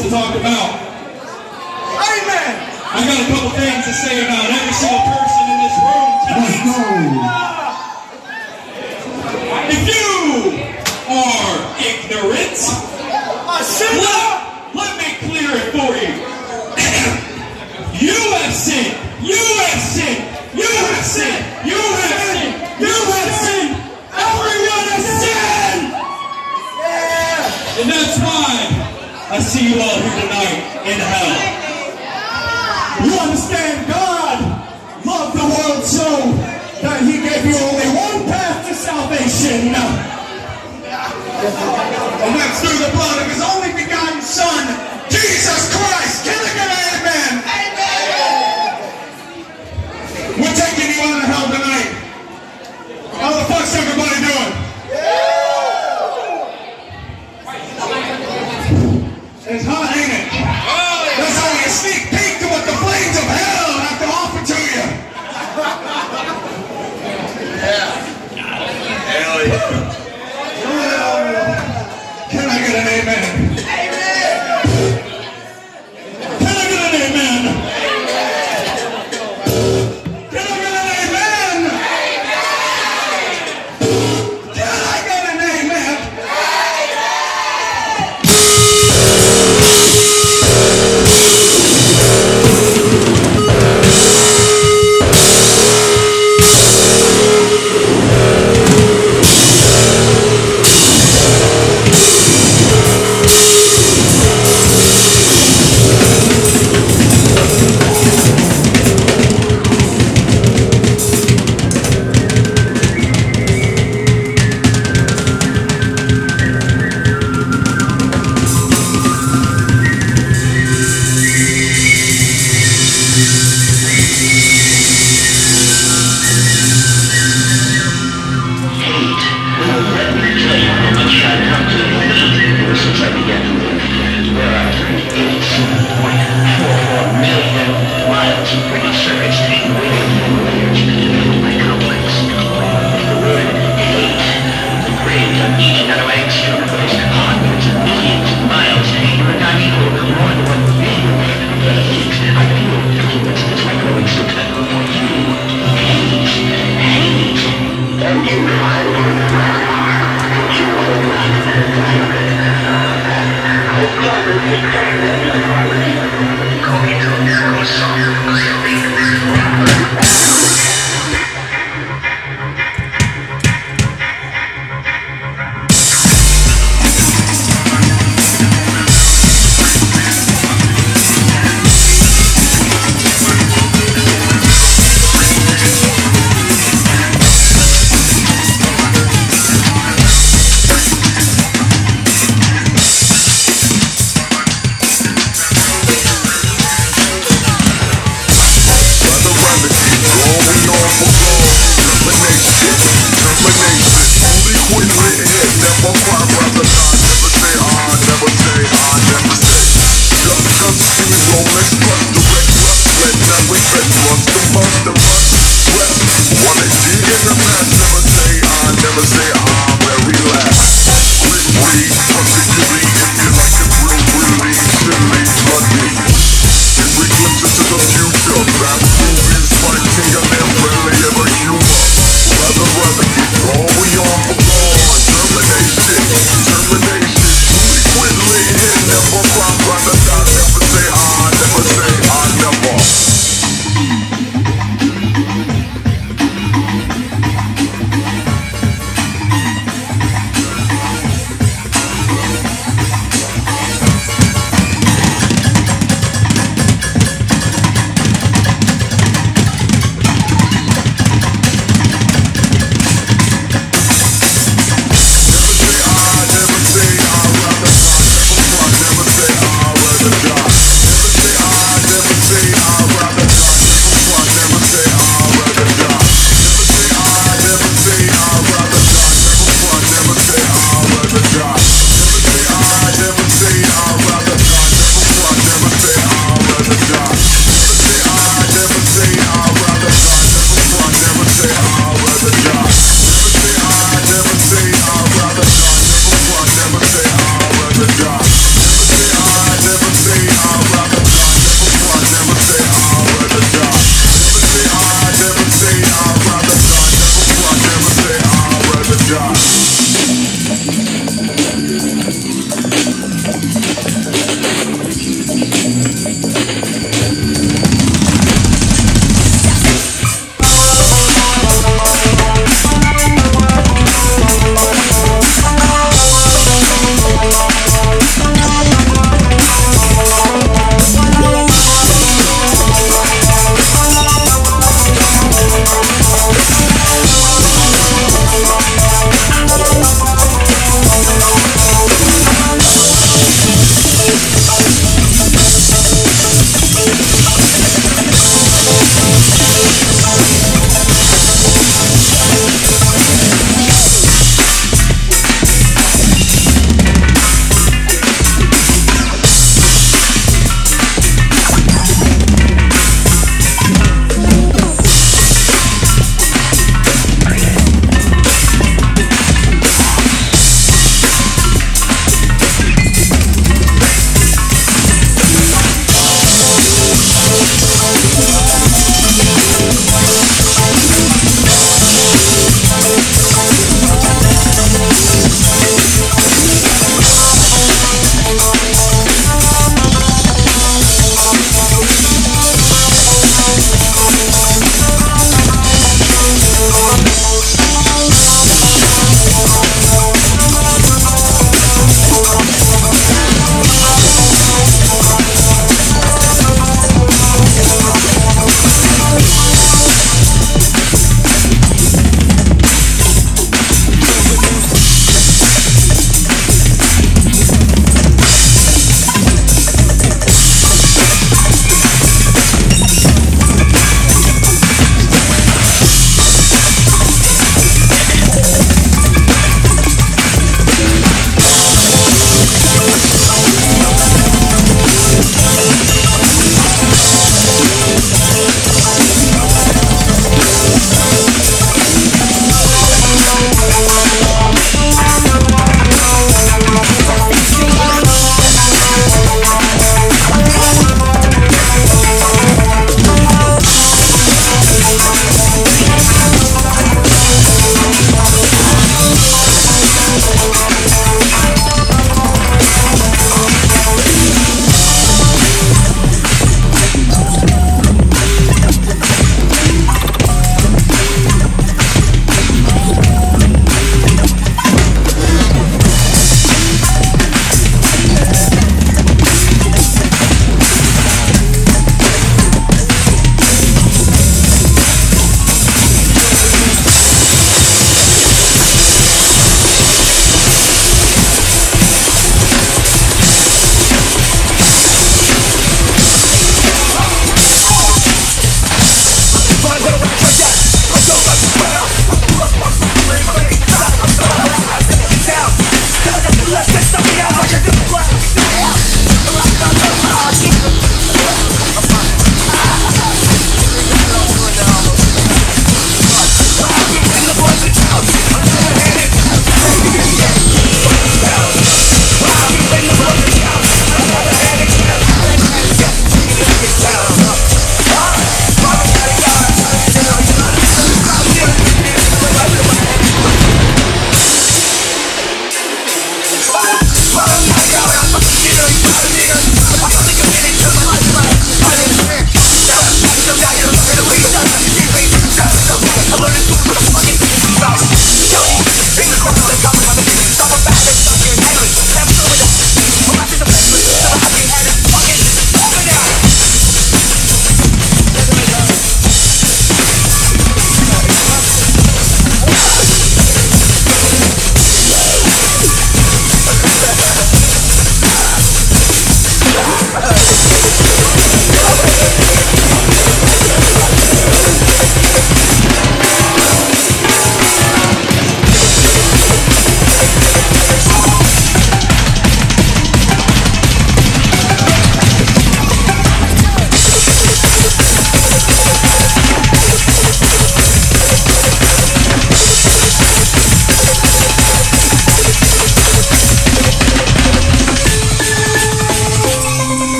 to talk about. Amen. I got a couple things to say about every single person in this room tonight. If you are ignorant, let me clear it for you. You have sinned. You have sinned. You have sinned. You have sinned. You have sinned. Everyone has sinned. And that's why I see you all here tonight in hell. You understand, God loved the world so that He gave you only one path to salvation. And that's through the blood of His only begotten Son, Jesus Christ. Can I get an amen? Amen. We're taking you out of hell tonight. How the fuck's everybody doing? It's hot, ain't it? That's only a sneak peek to what the flames of hell have to offer to you. Hell yeah. Can I get an amen? Amen. Can I get an amen? Amen. Can I get an amen? Amen. Can I get an amen? Amen.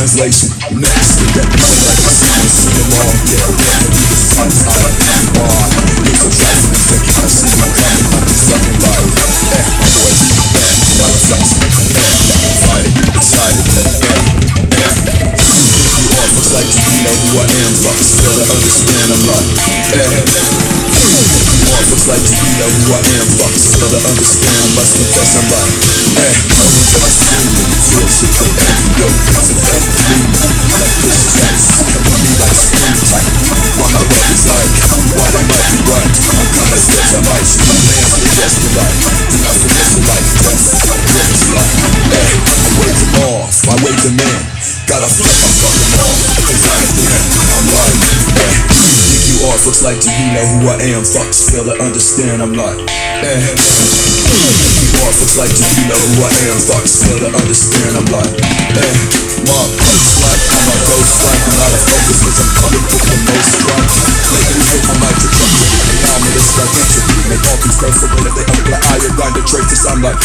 translation. Next, that people like to sing along. Yeah, yeah, be the sun's out. Here's a track from the I see you coming up to something like boys, like sucks, excited, you all looks like you know who I am, but still to understand I'm like, you all looks like you know who I am, but still to understand, must confess I'm like, I was just screaming, feel shit from every yo, it's an every like this is come to me like scream tight, why my rap is like, why I might be right, I'm kinda sketch, I might shoot my hands with just the light, do not forget the life, that's what it's like, I wave them off, I wave them in, gotta flip my fucking off, cause I ain't there, I'm like, think you off, looks like you know who I am, fuck, still to understand, I'm like, you off, looks like you know who I am, fuck, still to understand, I'm like, Mark, looks like I'm a ghost, like I'm out of focus, cause I'm coming with the most drunk, lately hit my mic to drop it, allow me to start entropy, make all these girls forget if they apply iodine to traces, I'm like,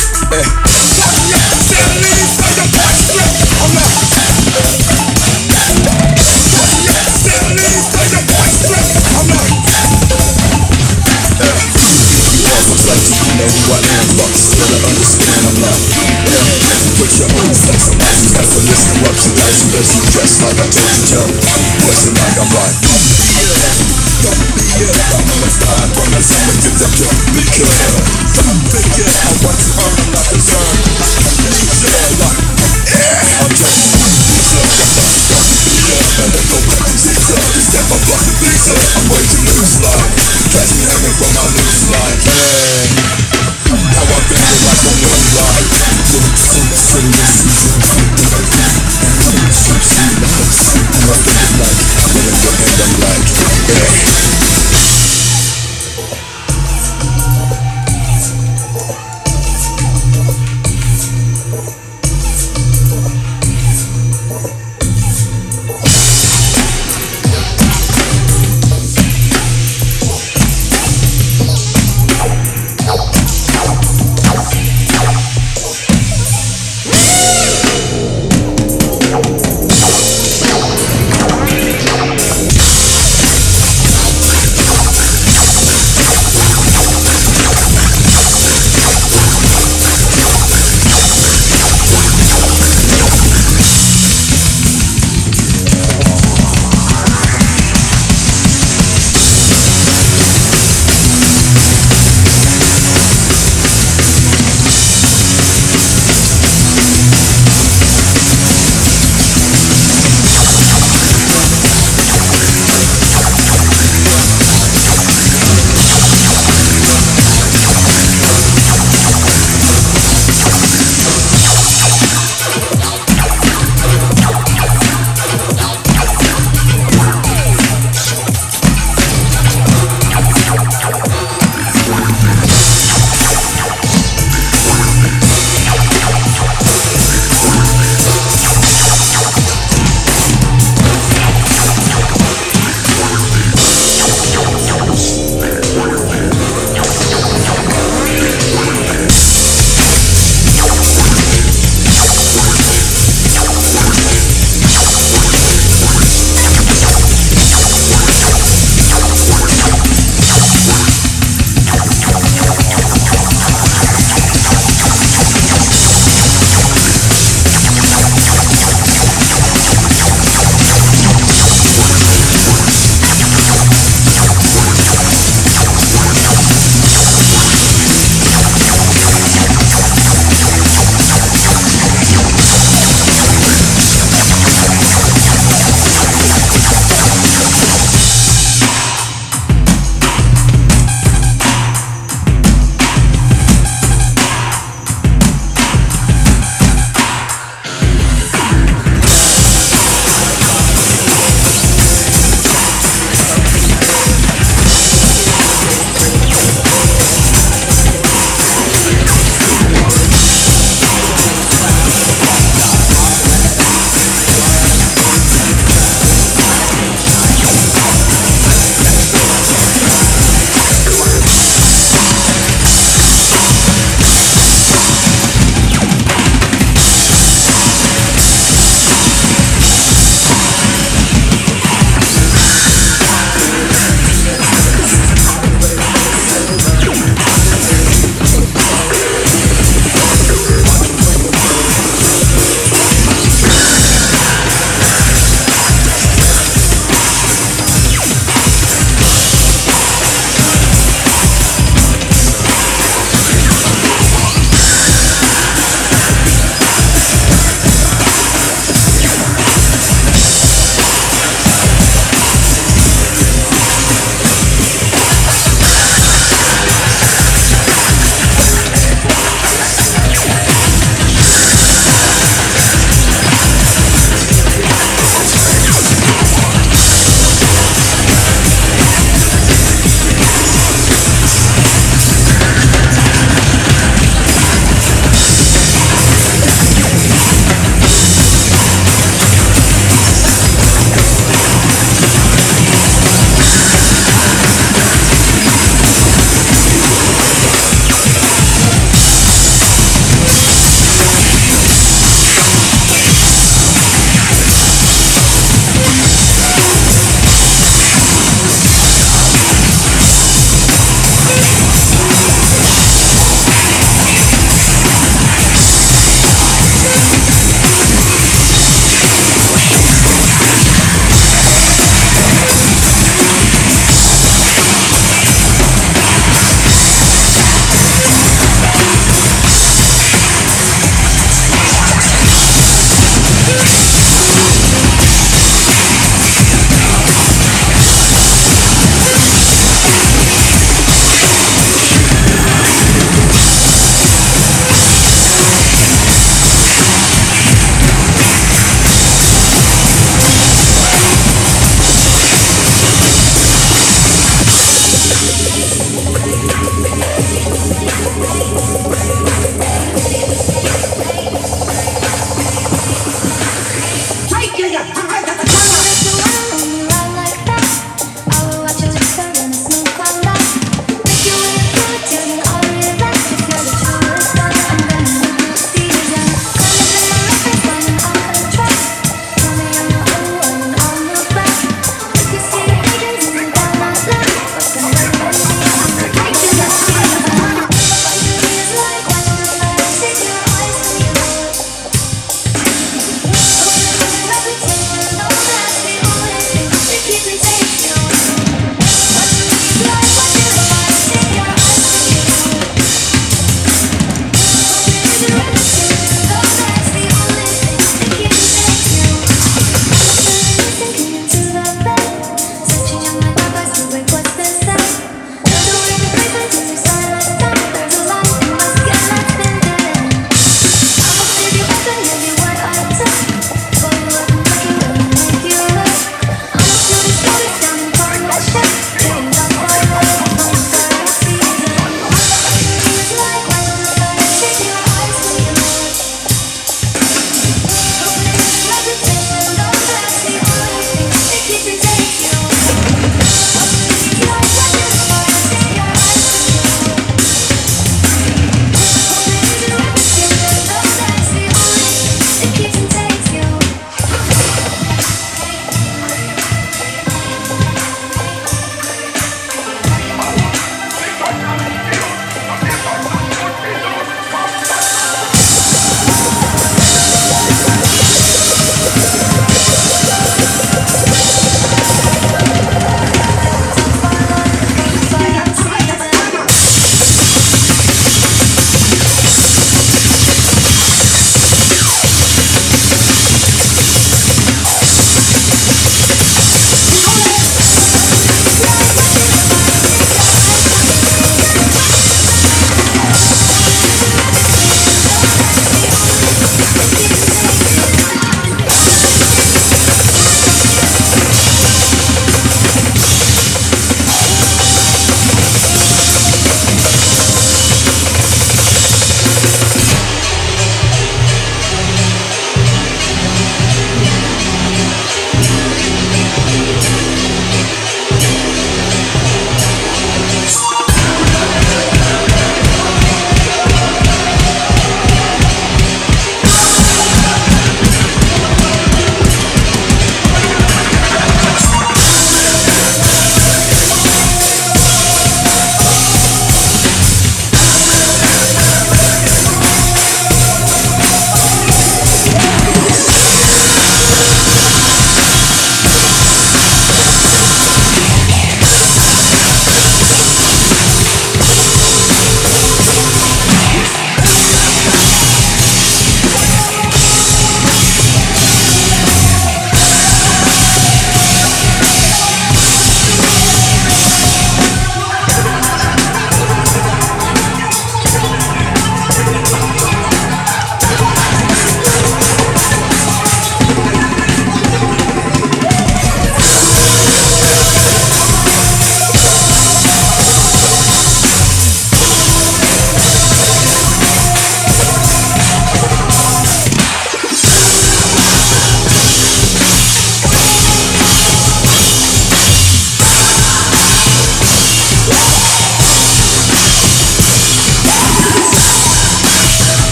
put your own flex on my feet for this corruption, guys, you better see dressed like I told you, tell voicing like I'm like, don't be it, I'm gonna die from the summer to the jump, because I'm thinking I want to earn, I'm not concerned, like, I'm just and then go back to zigzag, step up like a pizza, I'm way too loose like, catch me hanging from my loose like, how I feel like a moonlight, sitting in season,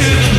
Yeah.